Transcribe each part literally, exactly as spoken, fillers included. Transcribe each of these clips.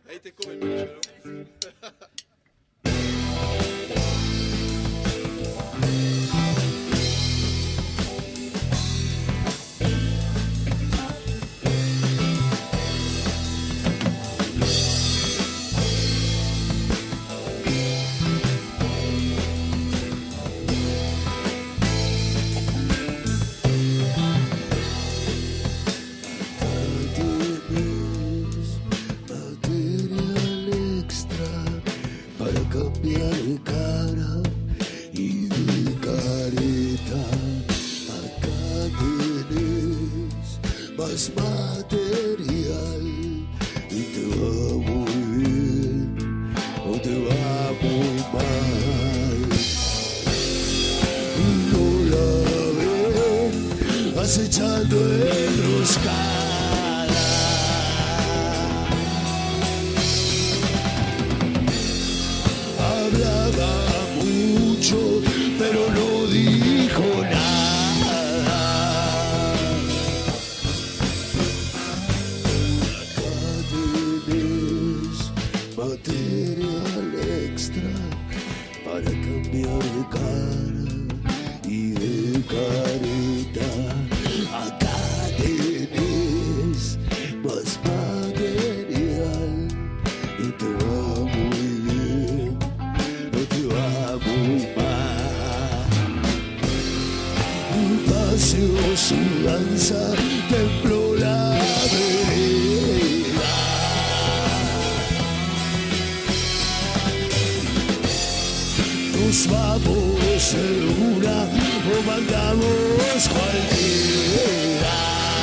Ahí te come el panillo, ¿no? Material y te va muy bien o te va muy mal. No la ven acechando enroscada. Hablaba mucho pero no dijo nada. Material extra para cambiar de cara y de careta. Acá tenés más material y te va muy bien o te va muy mal. Un paseo, su danza, tembló la vereda. Nos vamos en una o mandamos cualquiera.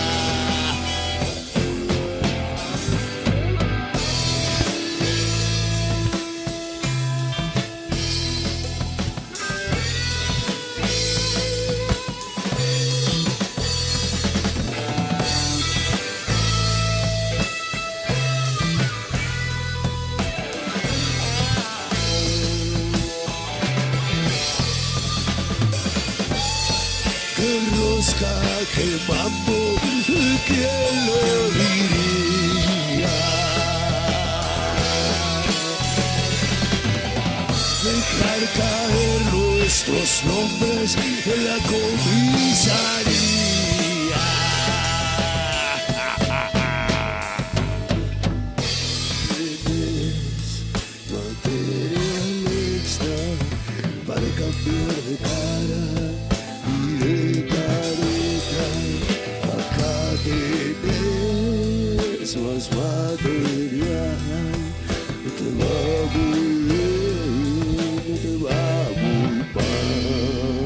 Rosca quemando, ¿quién lo diría? Dejar caer nuestros nombres en la comisaría. Tienes material extra para cambiar de cara y de careta. Acá tenés más material. No te va muy bien, no te va muy mal.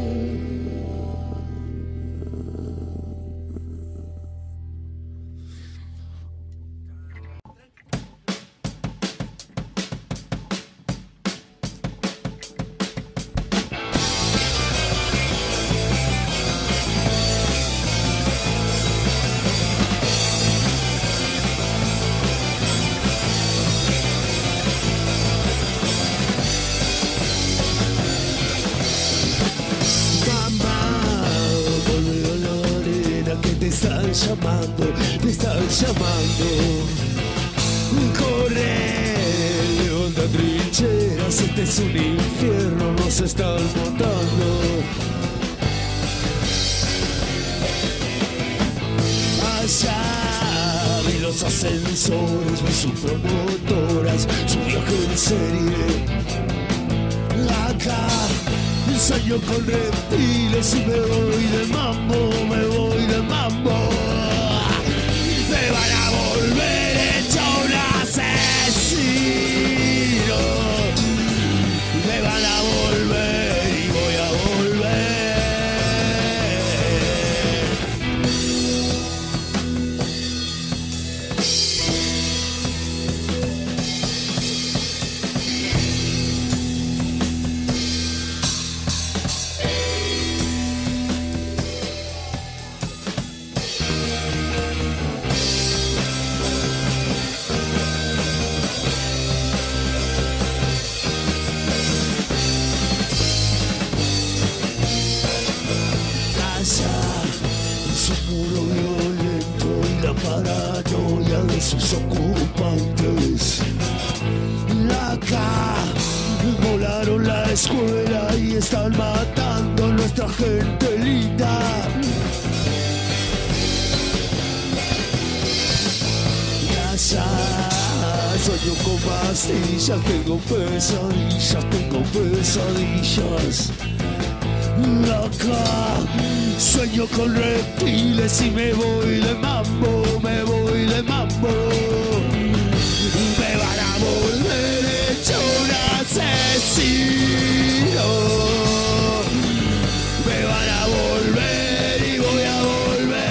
Te están llamando, te están llamando. Corre, león de trincheras, este es un infierno, nos están matando. Allá vi los ascensores, vi sus promotoras, su viaje en serie. Acá sueño con reptiles y me voy de mambo, me voy de mambo. Me van a volver hecho un asesino. Me van a volver y voy a volver. escuela y están matando a nuestra gente linda. Casa, sueño con pastillas, tengo pesadillas, tengo pesadillas. Acá sueño con reptiles y me voy de mambo, me voy de mambo. Me van a volver hecho un asesino. Me van a volver y voy a volver.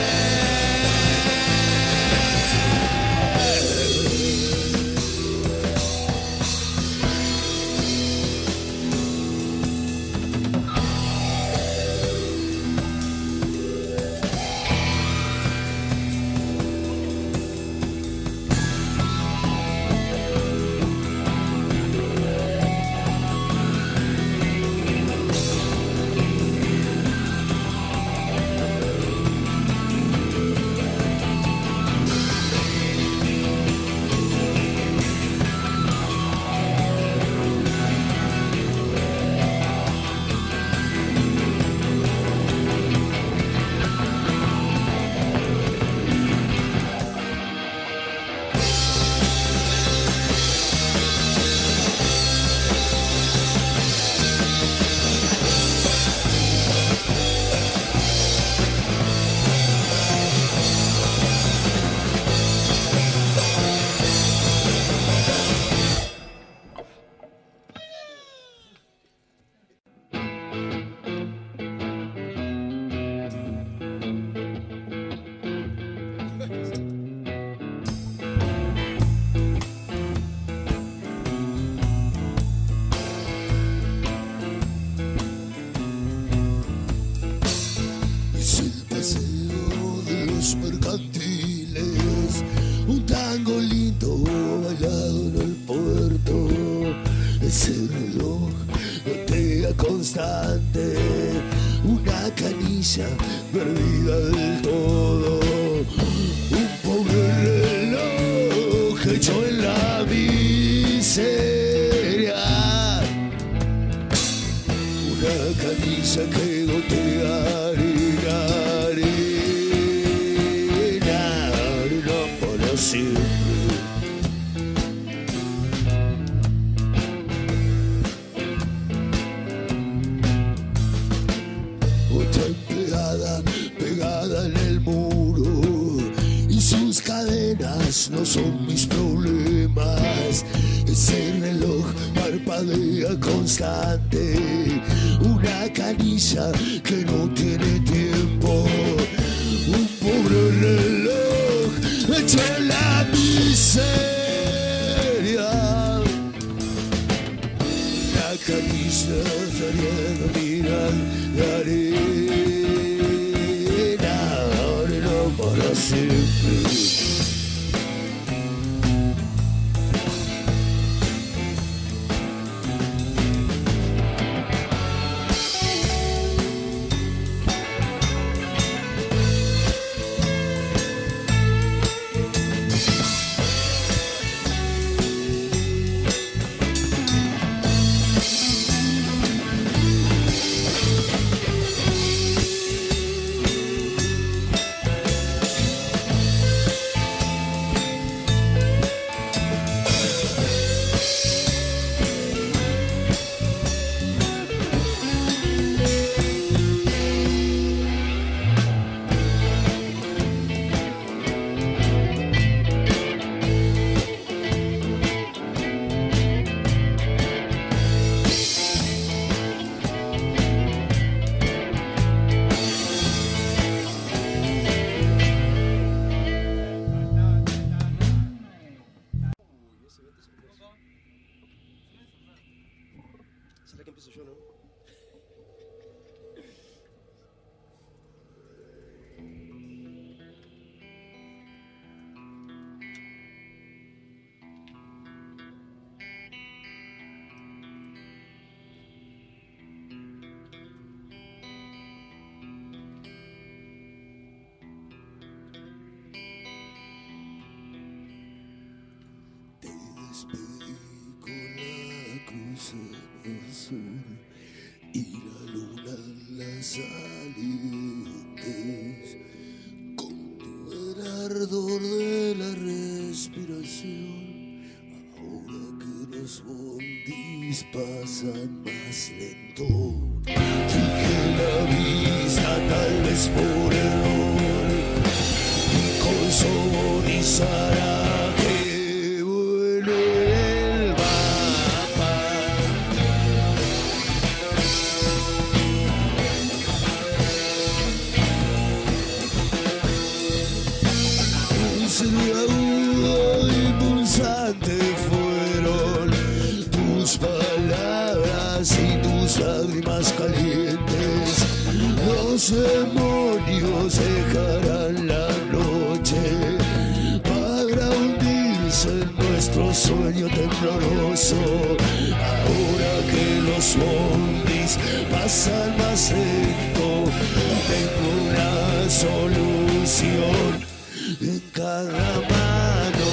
Mercantiles, un tango lindo bailado en el puerto, ese reloj gotea constante, una canilla perdida del todo, un pobre reloj hecho en la miseria, una canilla que gotea arena, siempre. Otra empleada pegada en el muro y sus cadenas no son mis problemas. Ese reloj parpadea constante, una canilla que no tiene tiempo, un pobre reloj hecho en la miseria, la camisa saliendo mirar la arena, arena para siempre. ¿Será que empiezo yo, no? Te despedí con la cruz en azul. y la luna en las salientes, con el ardor de la respiración. Ahora que los bondis pasan más lento, fijé la vista tal vez por error, y con soborizará que vuelve el mapa. Un serio agudo y pulsante fueron tus palabras y tus lágrimas calientes. Los demonios dejarán la noche para hundirse en nuestro sueño tembloroso. Ahora que los zombies pasan más lento, tengo una solución en cada mano.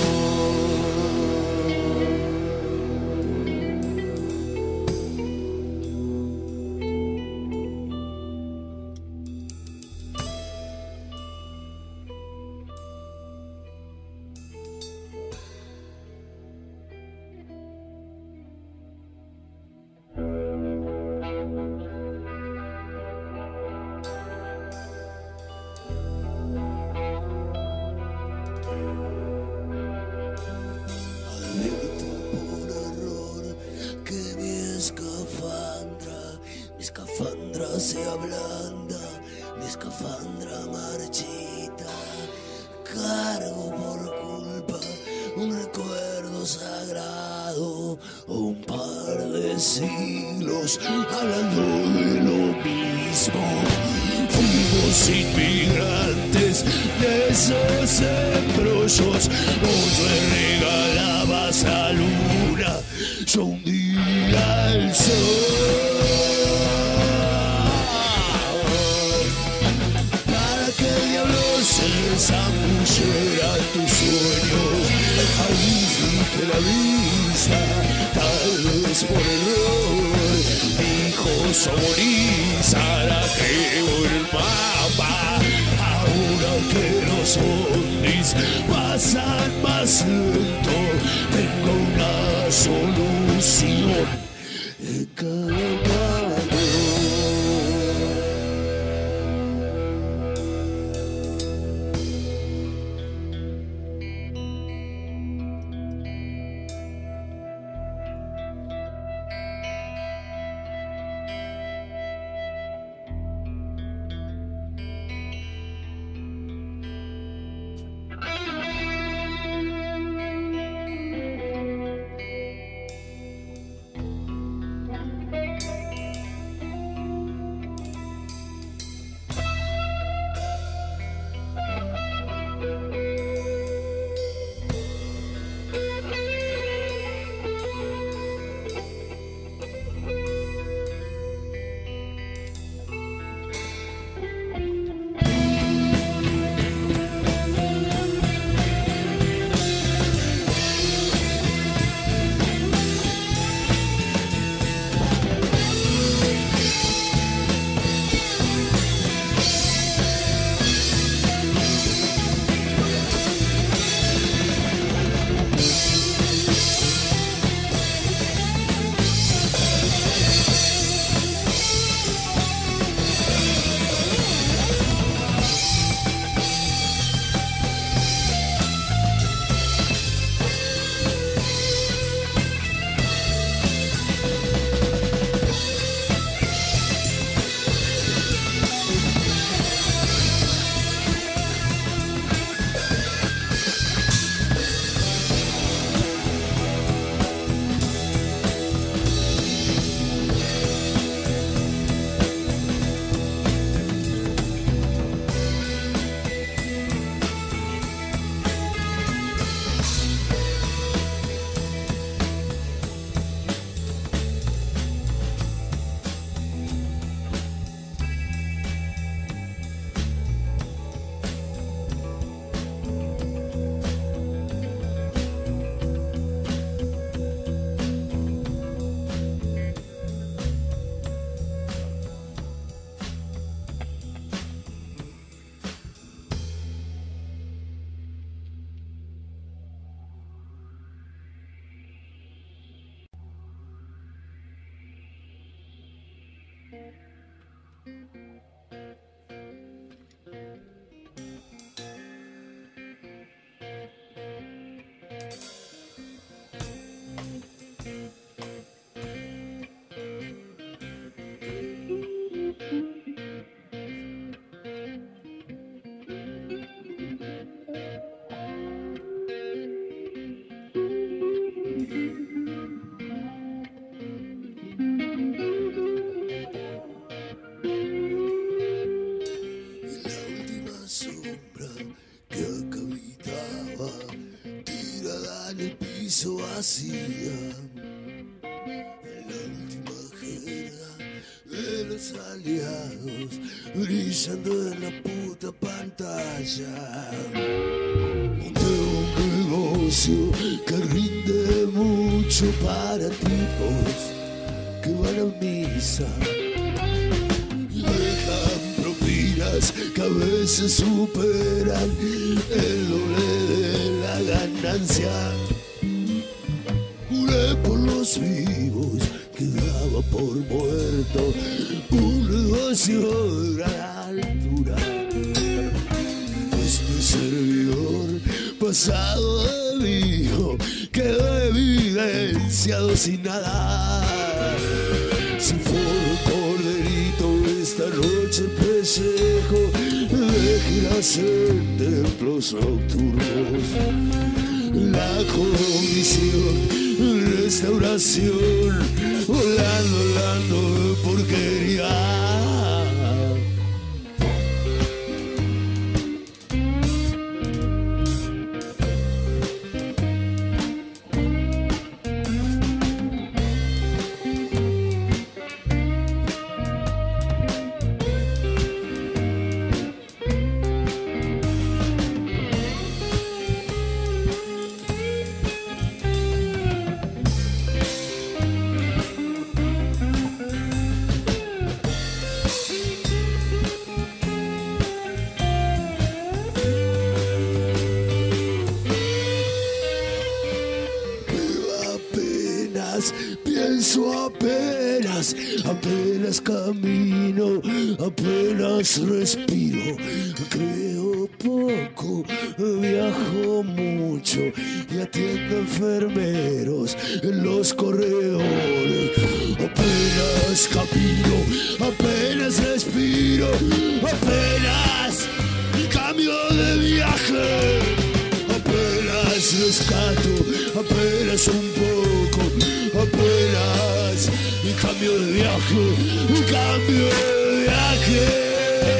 Mi escafandra se ablanda, mi escafandra marchita. Cargo por culpa un recuerdo sagrado, un par de siglos hablando de lo mismo. Fuimos inmigrantes de esos embrollos, vos me regalabas la luna, yo hundía el sol. ¿Para qué diablos se zambulleran tus sueños? Ahí fijé la vista, tal vez por error. Dijo soborizará que el mapa. Ahora que los bondis pasan más lento, tengo una solución en cada mano. hizo vacía en la última jerga de los aliados, brillando en la puta pantalla. Monté un negocio que rinde mucho para tipos que van a misa. Dejan propinas que a veces superan el doble de la ganancia. Juré por los vivos que daba por muerto un negocio de gran altura. Este servidor pasado de viejo quedó evidenciado sin nada. Si fue por delito esta noche pellejo de giras en templos nocturnos. La comisión, restauración, volando, volando de porquería. Pienso apenas, apenas camino, apenas respiro. Creo poco, viajo mucho y atiendo enfermeros en los corredores. Apenas camino, apenas respiro, apenas cambio de viaje. Apenas rescato, apenas un poco, apenas cambio de viaje, cambio de viaje.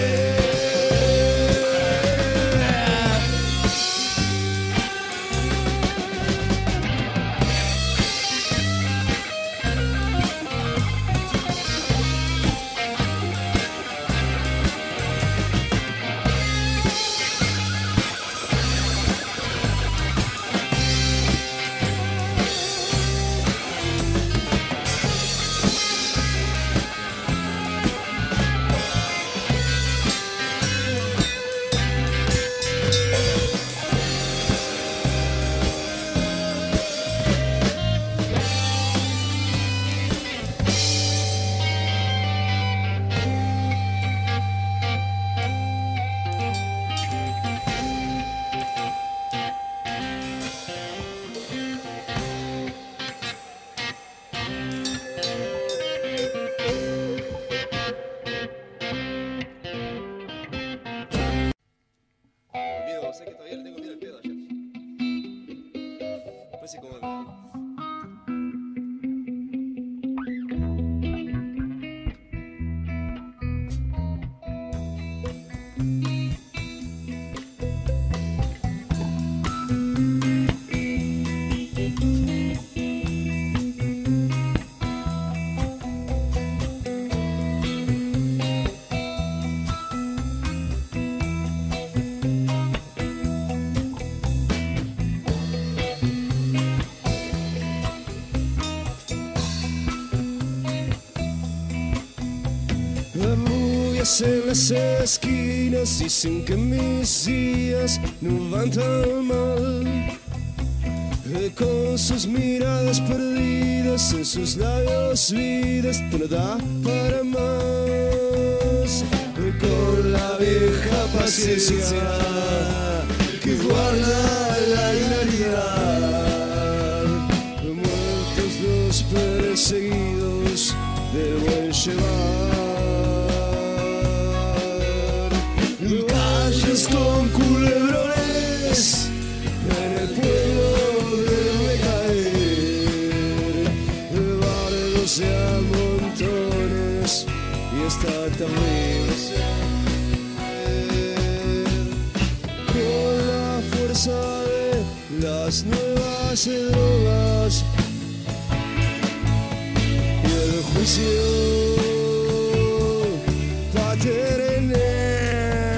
Sé que todavía le tengo miedo al pedo ayer. Parece como... En las esquinas dicen que mis días no van tan mal. Con sus miradas perdidas en sus labios vidas, no da para más. Con la vieja paciencia que guarda la hilaridad, muertos los perseguidos del buen llevar. Calles con culebrones en el pueblo debe caer, bardos de a montones y está terrible. Con la fuerza de las nuevas drogas labios y el juicio paternal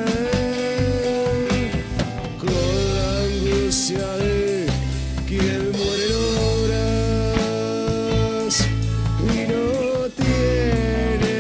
con la angustia de quien muere en horas y no tiene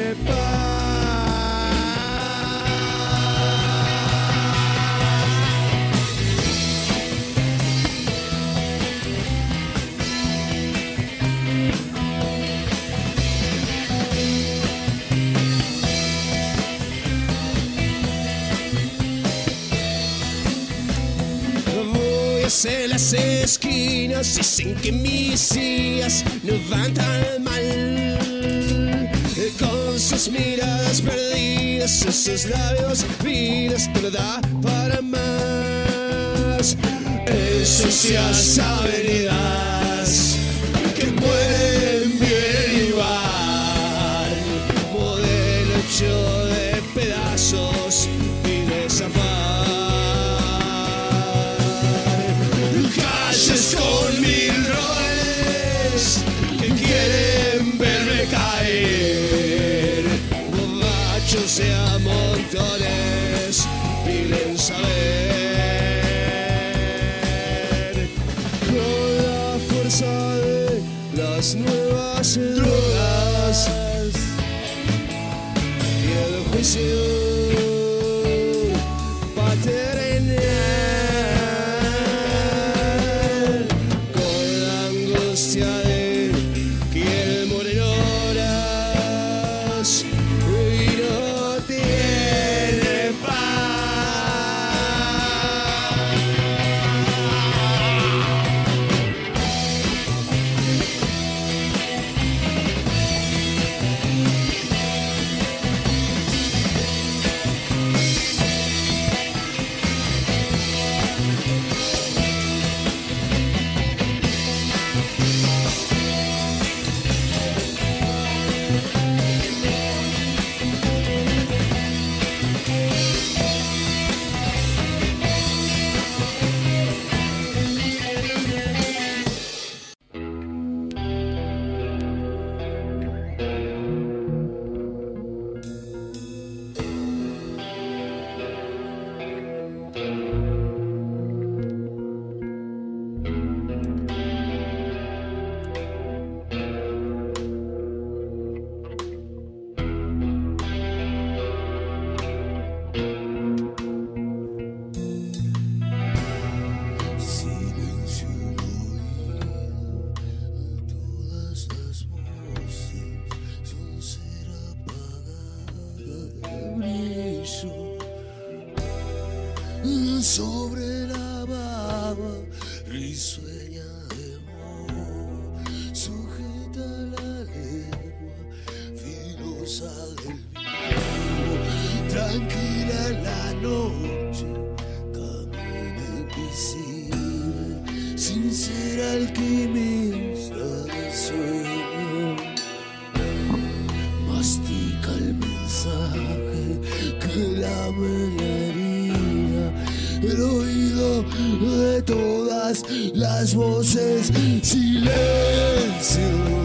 en las esquinas dicen que mis días no van tan mal. Con sus miradas perdidas, esos labios vidas que no da para más. Esencias avenidas que mueren bien y van. Modelo hecho de pedazos y de zafar. Con mil roles que quieren verme caer, borrachos de a montones piden saber, con la fuerza de las nuevas drogas y el juicio paternal. Sobre la baba risueña de moho, sujeta la lengua filosa del vino, tranquila en la noche, camina invisible, sincera alquimista del sueño, mastica el mensaje que lame la herida, el oído de todas las voces, silencio.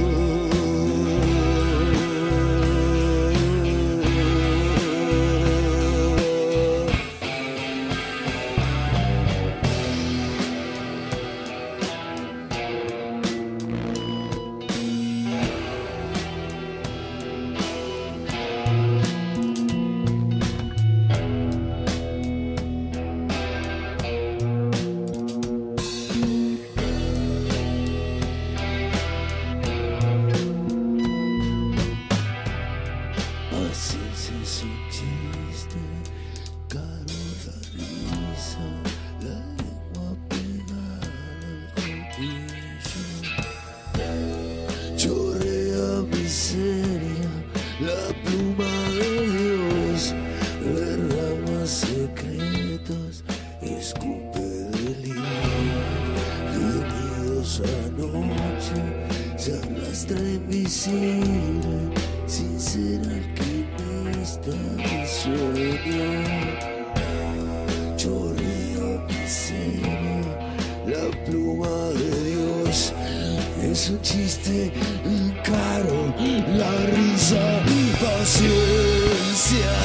La pluma de Dios derrama secretos, escupe delirios, gemidos anoche, se arrastra invisible, sincera alquimista de sueño, chorreo miseria, la pluma de Dios es un chiste caro, la risa, paciencia.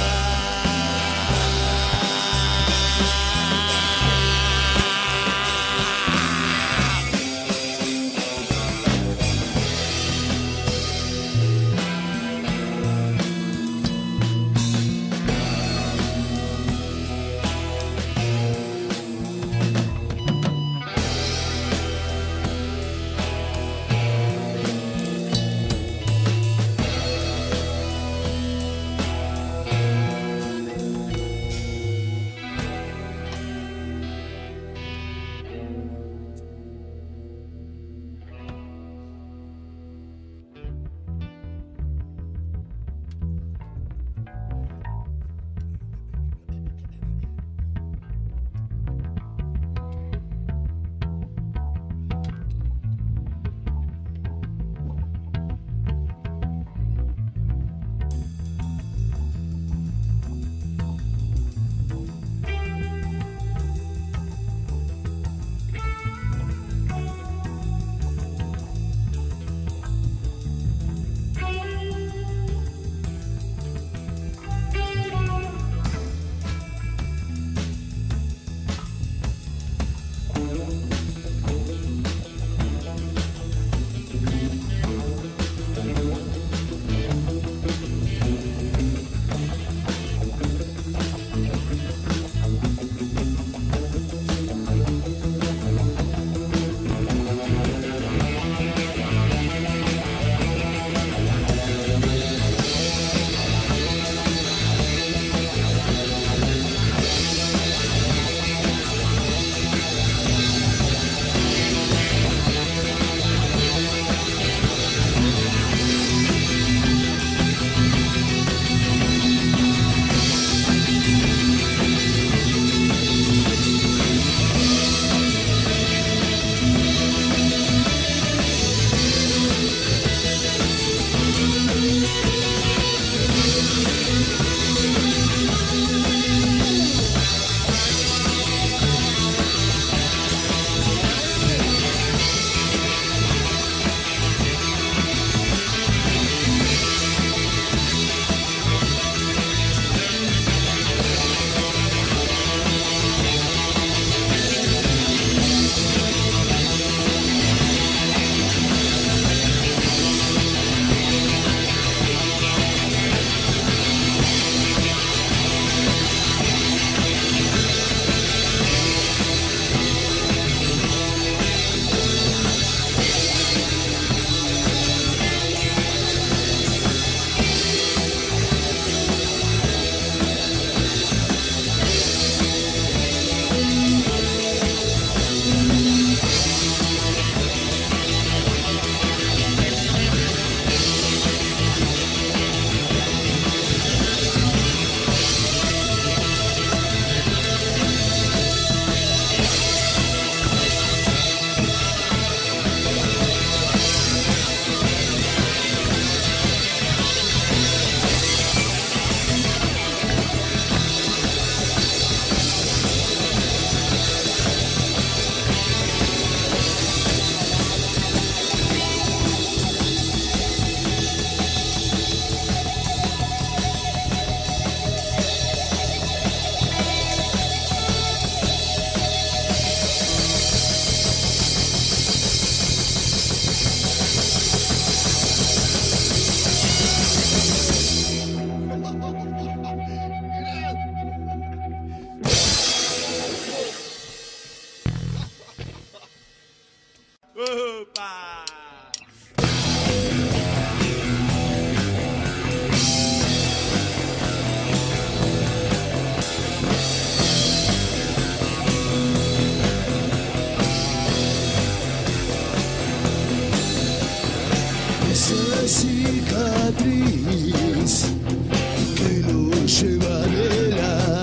cicatriz que lo lleva del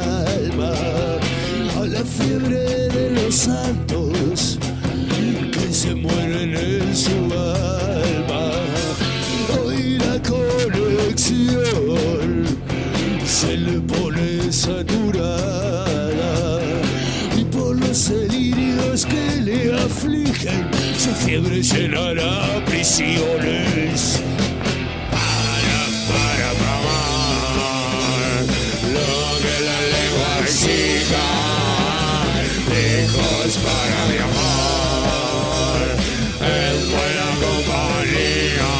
alma a la fiebre de los santos que se mueren en su alma. Hoy la conexión se le pone saturada y por los delirios que le afligen se fiebre llenará prisiones. Para, para pagar lo que la lengua exija, hijos para viajar en buena compañía.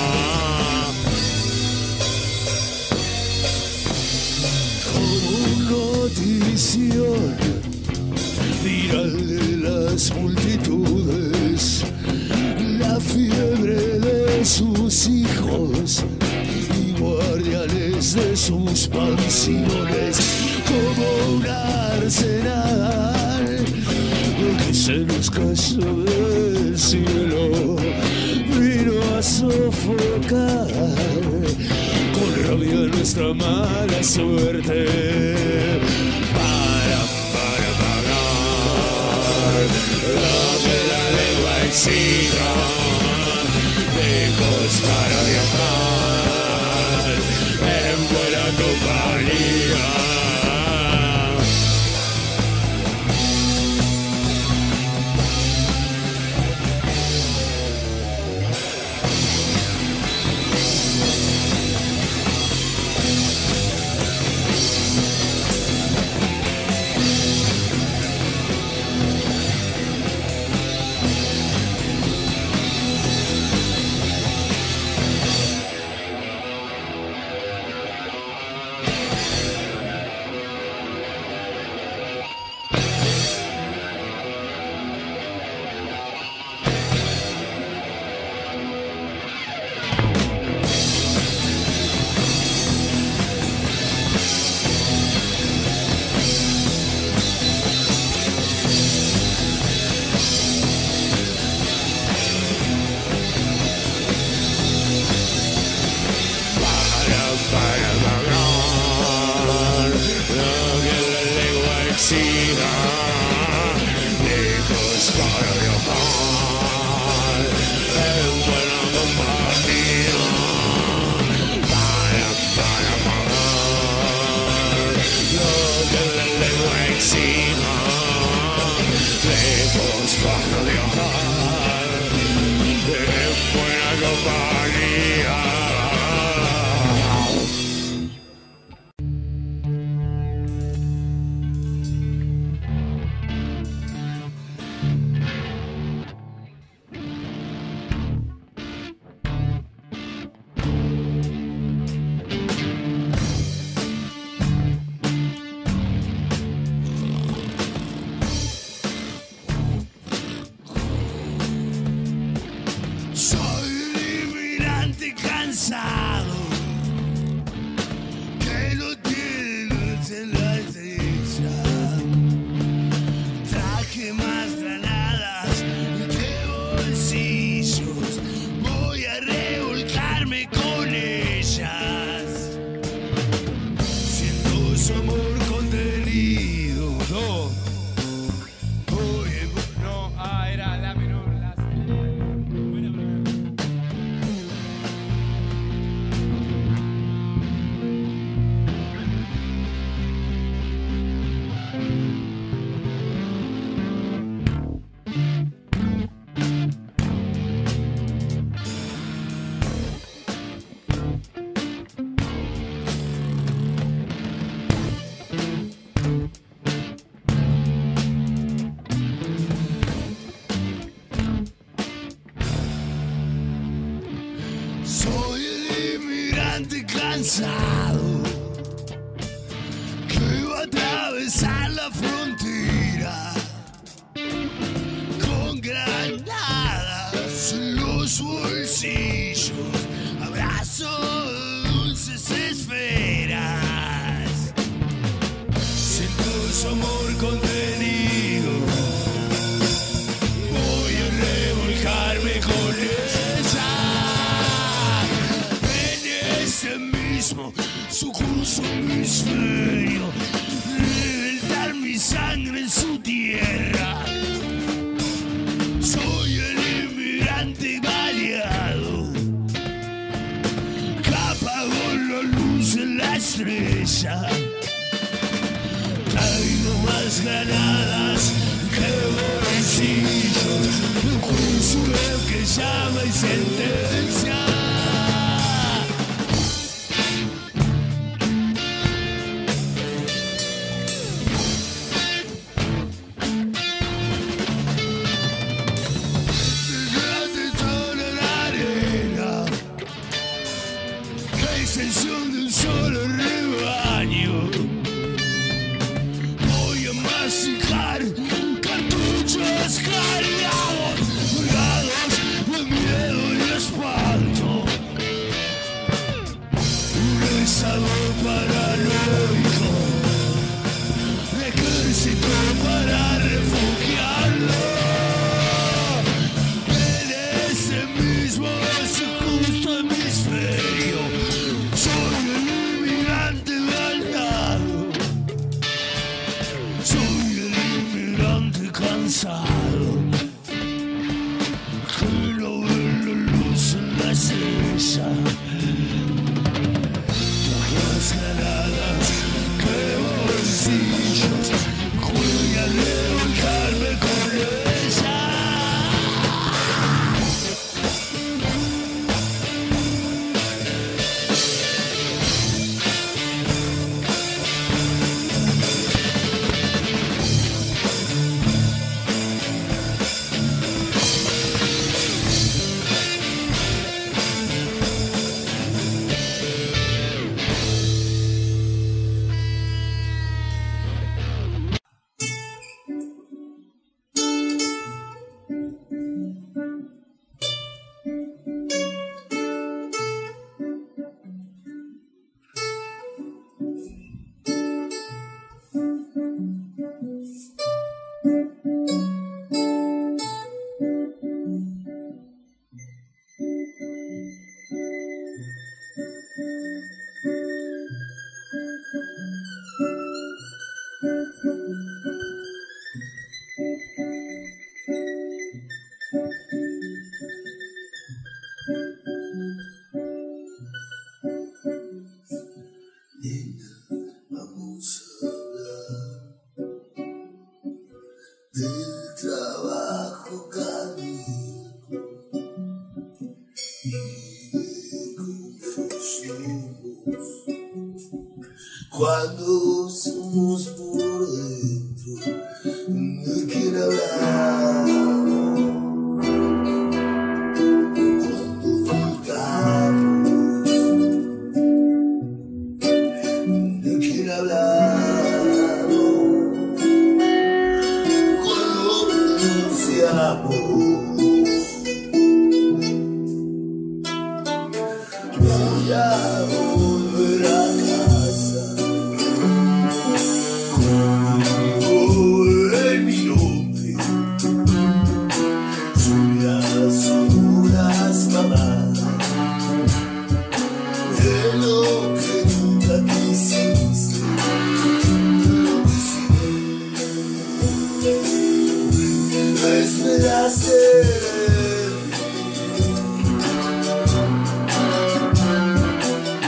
Notición viral de las multitudes, la fiebre de sus hijos y guardianes de sus mansiones, como un arsenal que se nos cayó del cielo, vino a sofocar con rabia nuestra mala suerte. Para, para pagar lo que la lengua exija, hijos para viajar en buena compañía. Cansado que va a atravesar la frontera con granadas en los bolsillos, abrazos de dulces esferas. Siento su amor contenido, voy a revolcarme con ella en ese su curso hemisferio, reventar mi sangre en su tierra. Soy el inmigrante baleado que apagó la luz en la estrella. Traigo más granadas que bolsillos. un juicio que llama y sentencia. Extensión de un solo rebaño. Voy a masicar cartuchos cargados, colgados de miedo y espanto. Un estado paranoico, de ejército para refugiarlo. En ese mismo justo hemisferio soy el inmigrante dañado, soy el inmigrante cansado, que no ve la luz en la estrella. Las granadas, que bolsillos, voy a revolcarme con ella. Vamos a hablar del trabajo cardíaco y de cómo somos cuando somos por dentro. No quiero hablar cuando faltamos. No quiero hablar cuando renunciamos. Voy a volver a casa conmigo en mi nombre. Suyas son las mamás de lo que nunca quisiste. Esperaste de mí.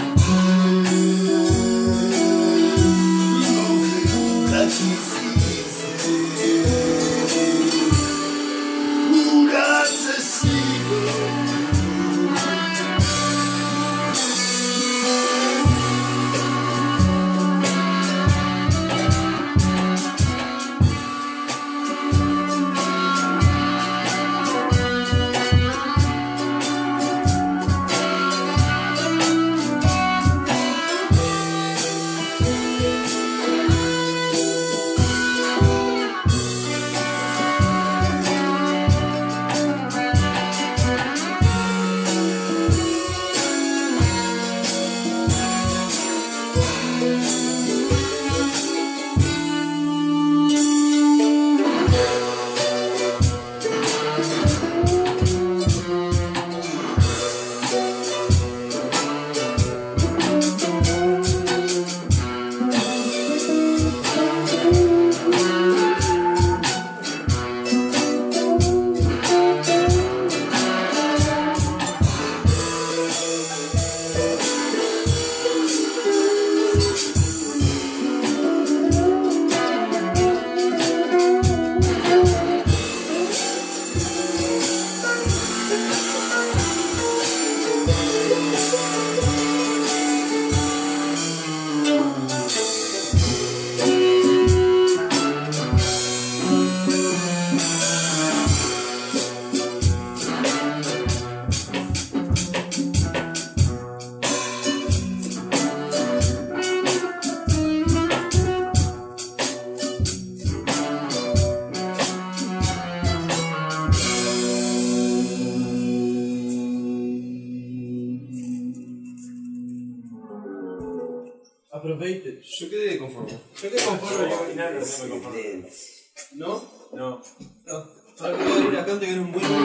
Aproveite. Yo quedé conforme. Yo quedé conforme, yo al final no me conforme. ¿No? No. No. Ahora que voy a ir a Cante que era un buen.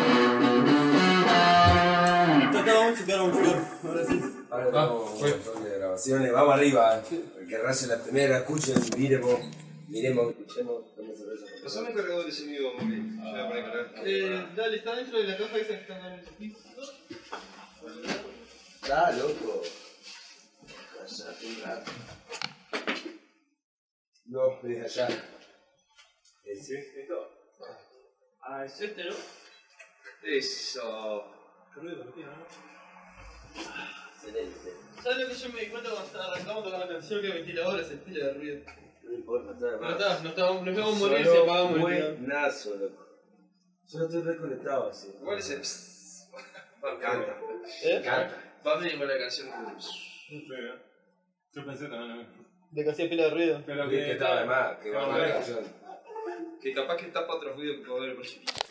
Trataba mucho que era un flor. Ahora sí. Ahora tenemos un montón de grabaciones. Vamos arriba. El que raye la primera, escuchen, miremos, miremos, escuchemos. Tomemos cerveza. Pasame un cargador ese mío, Mami. Yo voy a poner a cargar. Eh, dale, está dentro de la caja esa que está en el piso. Está loco. Callate un rato. No, desde allá. ¿Es esto? Ah, es este, ¿no? Eso. Qué ruido, ¿no? Excelente. ¿Sabes lo que yo me di cuenta cuando estaba arrancando con la canción que ventilador se pila de ruido? No importa, está de No más. está, no estábamos, nos íbamos a morir si apagamos el ventilador. Buenazo, loco. Yo estoy reconectado así. Igual ese. Me encanta. ¿Eh? Me encanta. Va bien con la canción. Yo pensé también lo mismo. De que hacía pila de ruido. Pero Que estaba de más, que va No, mal la bueno. canción. Que capaz que tapa otro ruido que va a haber por chiquito.